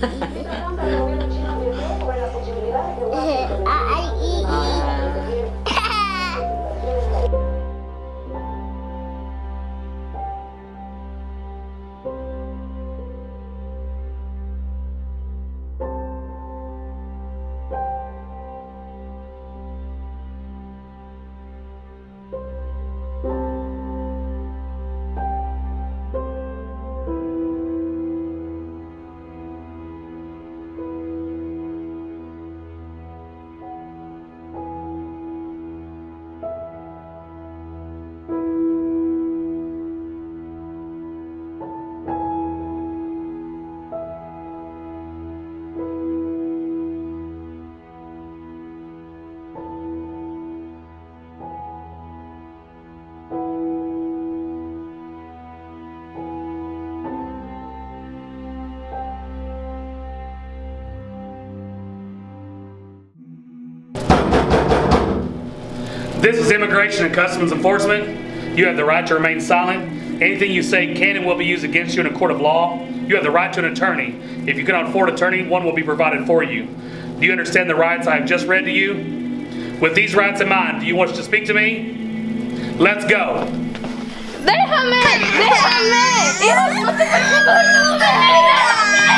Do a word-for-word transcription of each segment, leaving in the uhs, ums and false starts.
This is Immigration and Customs Enforcement. You have the right to remain silent. Anything you say can and will be used against you in a court of law. You have the right to an attorney. If you cannot afford an attorney, one will be provided for you. Do you understand the rights I have just read to you? With these rights in mind, do you want to speak to me? Let's go. Déjame, déjame. Hijo de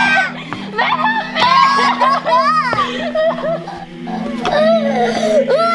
puta, déjame. Déjame.